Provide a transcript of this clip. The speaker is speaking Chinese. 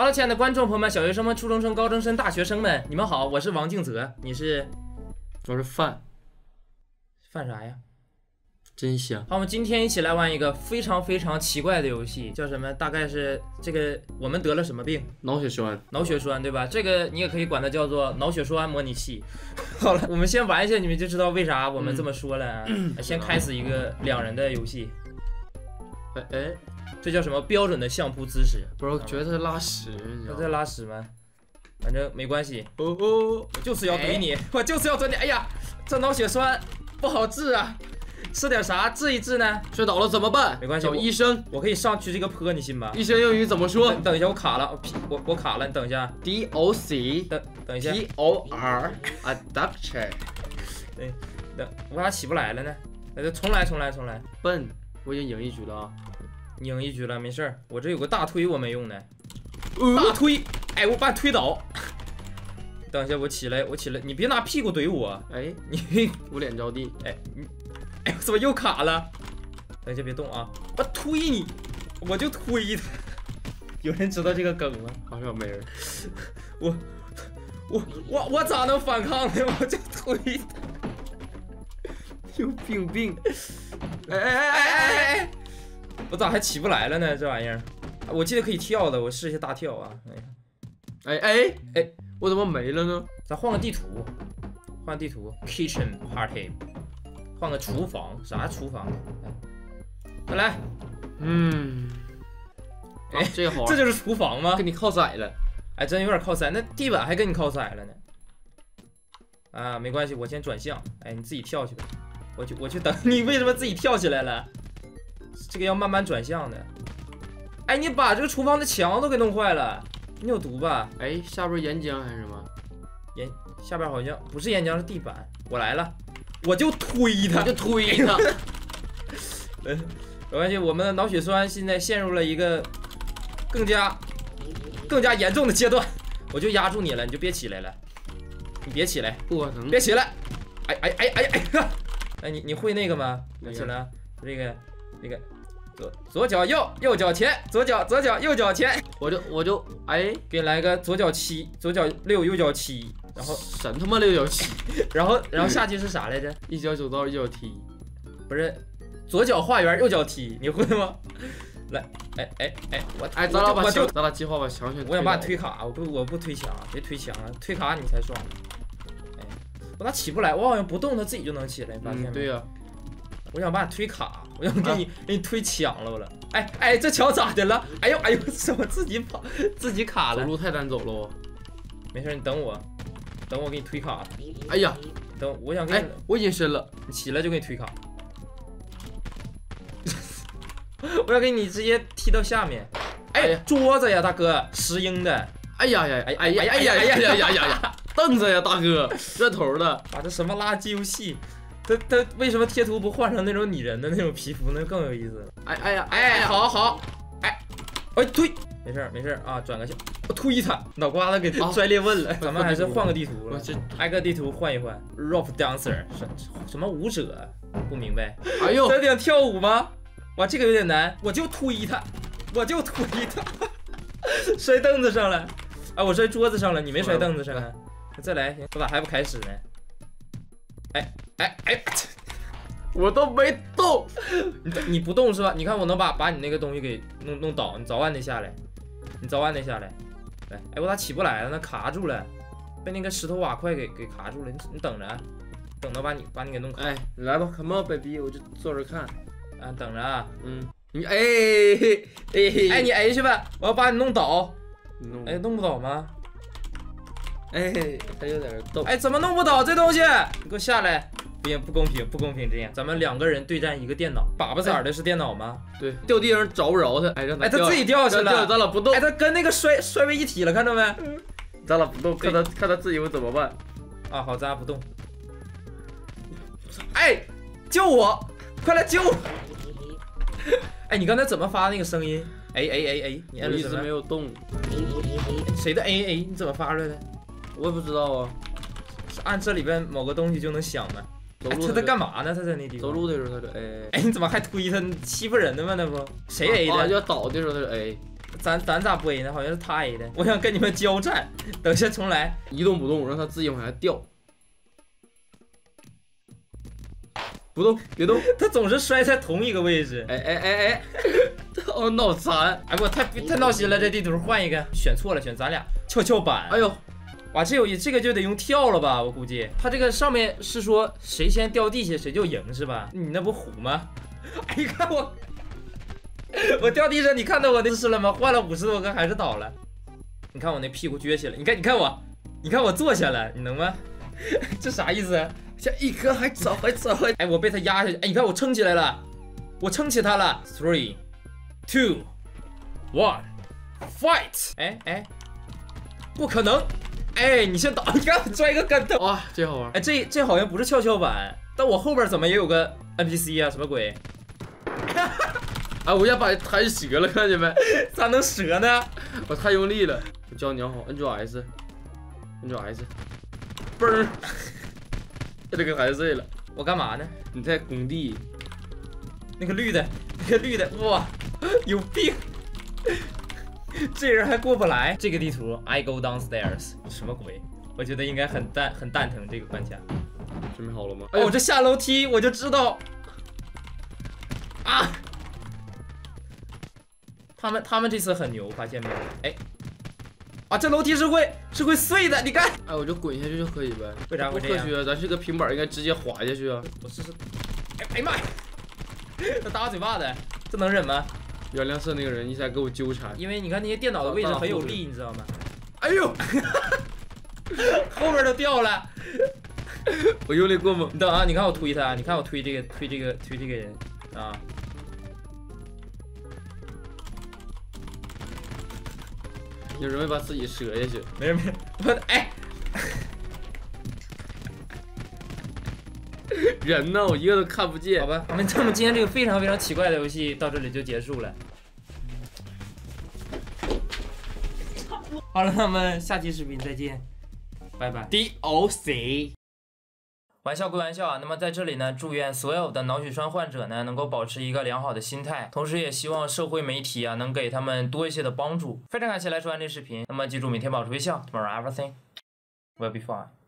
Hello， 亲爱的观众朋友们、小学生们、初中生、高中生、大学生们，你们好，我是王敬泽，你是？ 我是饭啥呀？ 真香。 好，我们今天一起来玩一个非常奇怪的游戏，叫什么？大概是这个我们得了什么病？ 脑血栓。 脑血栓，对吧？这个你也可以管它叫做脑血栓模拟器。好了，我们先玩一下，你们就知道为啥我们这么说了。先开始一个2人的游戏。这叫什么标准的相扑姿势？ 不是，我觉得他在拉屎，你知道吗？ 他在拉屎吗？反正没关系。我就是要怼你，我就是要怼你。哎呀，这脑血栓不好治啊，吃点啥治一治呢？ 摔倒了怎么办？ 没关系， 找医生。 我可以上去这个坡，你信吗？ 医生英语怎么说？ 等一下，我卡了，我卡了，你等一下。 DOC。 等一下。 TOR adduction。 等，我咋起不来了呢？重来。 笨，我已经赢一局了啊。 赢一局了，没事儿。我这有个大推我没用呢。大推，哎，我把你推倒。等一下，我起来，你别拿屁股怼我。 哎， 你我脸着地。 哎，我怎么又卡了？等一下，别动啊！我推你，我就推他。有人知道这个梗吗？ 好像没人。 我咋能反抗呢？我就推他。 有病！ 哎！我咋还起不来了呢？这玩意儿，我记得可以跳的，我试一下大跳啊！ 哎，我怎么没了呢？ 咱换个地图，Kitchen Party， 换个厨房，啥厨房？再来， 哎，这个好玩， 这就是厨房吗？ 跟你靠窄了， 哎，真有点靠窄，那地板还跟你靠窄了呢。啊，没关系，我先转向，哎，你自己跳去吧，我去等你。为什么自己跳起来了？这个要慢慢转向的。哎，你把这个厨房的墙都给弄坏了，你有毒吧？ 哎，下边岩浆还是什么？ 下边好像不是岩浆，是地板。我来了，我就推他。没关系，我们的脑血栓现在陷入了一个更加严重的阶段。我就压住你了，你就别起来了，你别起来， 不可能， 别起来。哎，你会那个吗？起来，这个左脚右脚前，左脚右脚前。 我就哎， 给你来个左脚7，左脚6，右脚7，然后神他妈6脚7， 然后下句是啥来着？ 一脚走道一脚踢， 不是，左脚画圆，右脚踢，你会吗？来， 咱俩计划把墙全。 我想把你推卡，我不推墙，别推墙啊，推卡你才爽。哎，我咋起不来？我好像不动，它自己就能起来，你发现没？ 对呀。 我想把你推卡，我想给你推墙了了。哎，这桥咋的了？哎呦，怎么自己跑自己卡了？ 走路太难走了。没事，你等我给你推卡。 哎呀， 等我想给你， 我隐身了， 你起来就给你推卡。我要给你直接踢到下面。哎，桌子呀，大哥，石英的。 哎呀，凳子呀，大哥，砖头的。 啊，这什么垃圾游戏？他为什么贴图不换成那种拟人的那种皮肤，那更有意思？好，推，没事啊，转个向，我推他，脑瓜子给摔裂纹了。咱们还是换个地图了，挨个地图换一换。Rope dancer 什么舞者？不明白。 哎呦， 这得跳舞吗？哇，这个有点难，我就推他，摔凳子上了。啊，我摔桌子上了，你没摔凳子上啊？再来，我咋还不开始呢？哎， 我都没动， 你不动是吧？你看我能把你那个东西给弄倒，你早晚得下来，来，哎，我咋起不来了呢？卡住了，被那个石头瓦块给卡住了。你等着，等到把你给弄开。 哎，你来吧 ，Come on baby， 我就坐着看。 啊，等着啊。 你你去吧，我要把你弄倒。哎，弄不倒吗？ 哎，还有点动。 哎，怎么弄不倒这东西？你给我下来！不公平，这样咱们2个人对战一个电脑，粑粑色的是电脑吗？ 对，掉地上找不着他。哎，让他他自己掉下去了。 咱俩不动。 哎，他跟那个摔为一体了，看到没？ 咱俩不动，看他自己会怎么办？ 啊，好，咱俩不动。哎，救我！快来救我！哎，你刚才怎么发那个声音？哎，你按一直没有动。 谁的 A？ 你怎么发出来的？ 我也不知道啊， 是按这里边某个东西就能响吗？他在干嘛呢？他在那地方走路的时候他就哎，你怎么还推他？欺负人的吗？那不谁 A 的？ 要倒的时候他就 A。 咱咋不 A 呢？好像是他 A 的。我想跟你们交战，等下重来。 一动不动，让他自己往下掉。不动，别动。 他总是摔在同一个位置。 哎，我脑残！ 哎，我太闹心了，这地图换一个。选错了，选咱俩跷跷板。 哎呦， 哇，这个就得用跳了吧？我估计他这个上面是说谁先掉地下谁就赢是吧？你那不虎吗？哎，你看我掉地上，你看到我那姿势了吗？换了50多个还是倒了。你看我那屁股撅起来，你看我坐下了，你能吗？这啥意思啊？ 下一颗还早。 哎，我被他压下去。哎，你看我撑起来了，我撑起他了。3、2、1 ，fight！ 哎，不可能！哎，你先倒，你看摔个跟头。 哇，这好玩。 哎，这好像不是跷跷板，但我后边怎么也有个 NPC 啊？什么鬼？ 哎，我一下把弹折了，看见没？ 咋能折呢？ 我太用力了。我教你要好，摁住 S，嘣儿，这个弹碎了。 我干嘛呢？ 你在工地。 那个绿的，哇，有病！这人还过不来。这个地图 I go downstairs 什么鬼？我觉得应该很蛋疼这个关卡。 准备好了吗？ 哎，我这下楼梯我就知道。啊！他们这次很牛，发现没有？哎，啊，这楼梯是会碎的，你看。 哎，我就滚下去就可以呗。 为啥会这样？ 不科学，咱是个平板，应该直接滑下去啊。 我试试。哎呀妈呀！他打我嘴巴子，这能忍吗？ 原谅色那个人一直在给我纠缠， 因为你看那些电脑的位置很有力，你知道吗？ 哎呦， 后面都掉了。 我用力过猛。 你等啊，你看我推他，你看我推这个人啊。 有人会把自己折下去。 没事，我哎。 人呢？我一个都看不见。 好吧，我们今天这个非常奇怪的游戏到这里就结束了。好了，那我们下期视频再见，拜拜。DOC。玩笑归玩笑啊，那么在这里呢，祝愿所有的脑血栓患者呢能够保持一个良好的心态，同时也希望社会媒体啊能给他们多一些的帮助。非常感谢来收看这视频，那么记住每天保持微笑 ，Tomorrow everything will be fine。